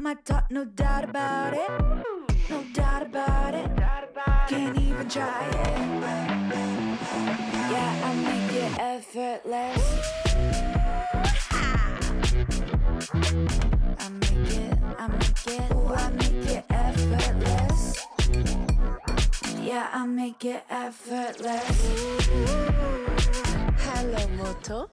my top, no doubt about it. No doubt about it. Can't even try it. Yeah, I make it effortless. Ooh, I make it effortless. Yeah, I make it effortless. Hello, Moto.